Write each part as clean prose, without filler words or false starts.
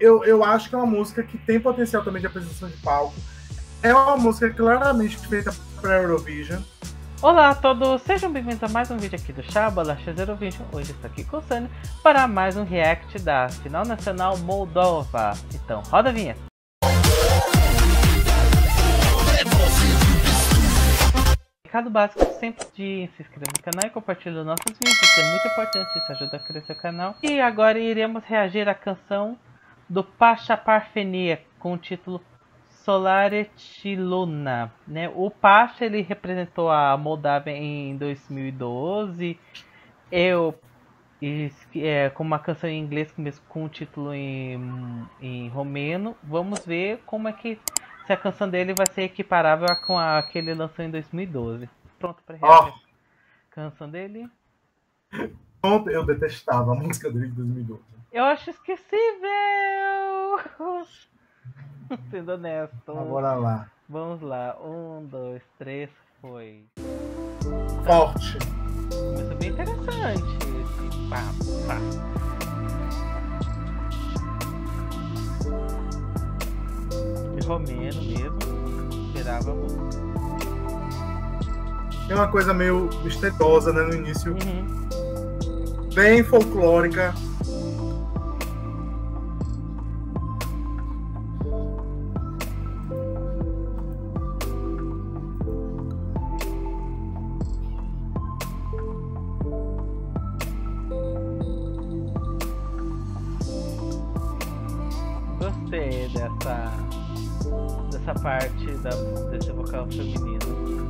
eu acho que é uma música que tem potencial também de apresentação de palco. É uma música claramente feita para Eurovision. Olá a todos, sejam bem-vindos a mais um vídeo aqui do Chabalacha Eurovision. Hoje estou aqui com o Sunny para mais um react da Final Nacional Moldova. Então, roda a vinheta. Recado básico sempre de se inscrever no canal e compartilhar nossos vídeos, isso é muito importante, isso ajuda a crescer o canal. E agora iremos reagir à canção do Pasha Parfenia com o título Solaretiluna, né? O Pasha, ele representou a Moldávia em 2012, com uma canção em inglês com o título em romeno. Vamos ver como é que se a canção dele vai ser equiparável com a que ele lançou em 2012. Pronto para reagir. Canção dele. Eu detestava a música dele de 2012. Eu acho esquecível. Sendo honesto. Bora lá. Vamos lá. 1, 2, 3, foi. Forte. Começou bem interessante. Esse pá. De romeno mesmo. Esperávamos. É uma coisa meio misteriosa, né, no início. Bem folclórica. Gostei dessa parte desse vocal feminino.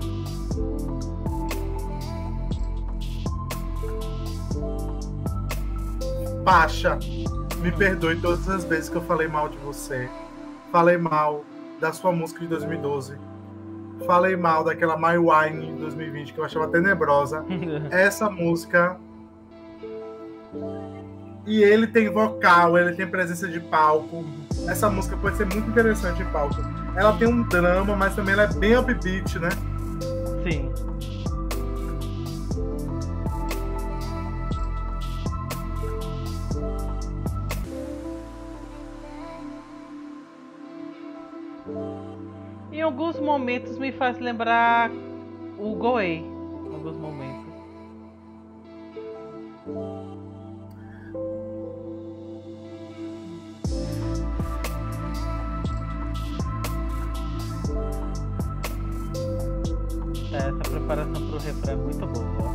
Pasha, me perdoe todas as vezes que eu falei mal de você. Falei mal da sua música de 2012. Falei mal daquela My Wine de 2020 que eu achava tenebrosa. Essa música... E ele tem vocal, ele tem presença de palco. Essa música pode ser muito interessante em palco. Ela tem um drama, mas também ela é bem upbeat, né? Sim. Em alguns momentos me faz lembrar o Goei. Em alguns momentos. Essa preparação pro refrão é muito boa.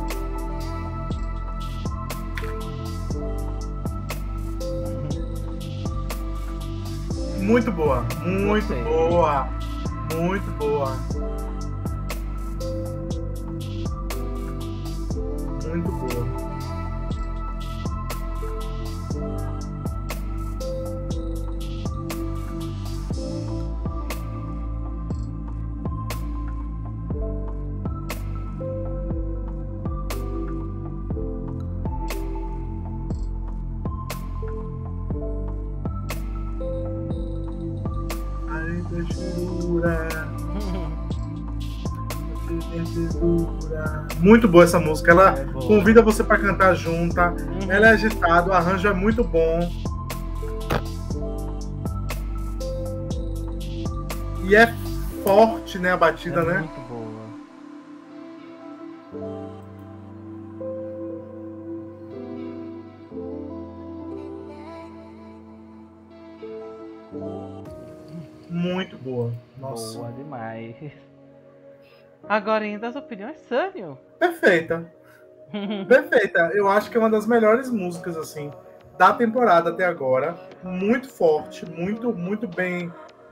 Muito boa, muito boa, muito boa. Muito boa. Muito boa essa música, ela convida você para cantar junta. Ela é agitada, o arranjo é muito bom e é forte, né, a batida, né? Muito boa. Muito boa. Nossa. Boa demais. Agora ainda as opiniões, Sânio. Perfeita. Perfeita. Eu acho que é uma das melhores músicas assim da temporada até agora. Muito forte, muito bem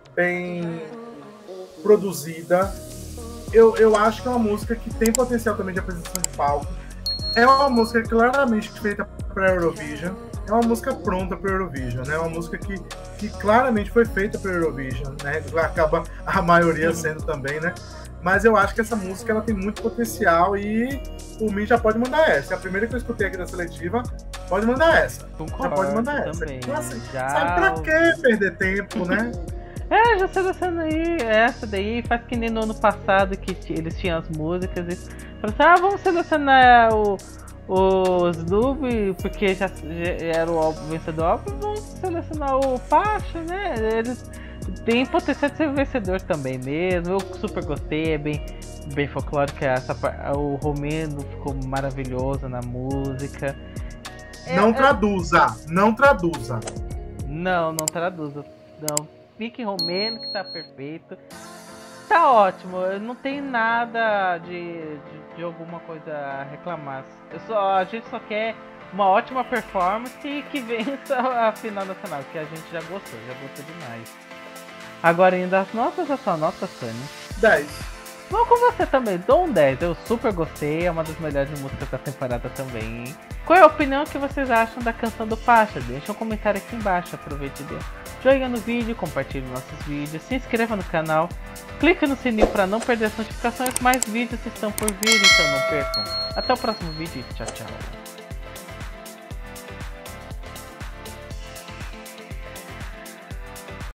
produzida. Eu acho que é uma música que tem potencial também de apresentação de palco. É uma música claramente feita para Eurovision. É uma música pronta para Eurovision, né? É uma música que claramente foi feita para Eurovision, né? Acaba a maioria sendo também, né? Mas eu acho que essa música ela tem muito potencial e por mim já pode mandar essa. É a primeira que eu escutei aqui da seletiva, pode mandar essa. Concordo, já pode mandar também. Essa. Então, assim, Já... sabe pra que perder tempo, né? Já selecionei essa daí, faz que nem no ano passado que eles tinham as músicas e falaram assim, vamos selecionar o Snoopy, porque já era o vencedor óbvio, vão selecionar o Pacha, né? Eles têm potencial de ser vencedor também mesmo. Eu super gostei, é bem folclórico. O Romeno ficou maravilhoso na música. Não traduza, não traduza. Não traduza. Não, fique Romeno que tá perfeito. Tá ótimo, eu não tenho nada de alguma coisa a reclamar. A gente só quer uma ótima performance e que vença a final nacional, que a gente já gostou demais. Agora ainda as notas, a sua nota, Sônia? 10. Vou com você também, dou um 10, eu super gostei, é uma das melhores músicas da temporada também, hein? Qual é a opinião que vocês acham da canção do Pacha? Deixa um comentário aqui embaixo, aproveite e dê joinha no vídeo, compartilhe nossos vídeos, se inscreva no canal, clique no sininho para não perder as notificações, mais vídeos estão por vir, então não percam. Até o próximo vídeo e tchau, tchau.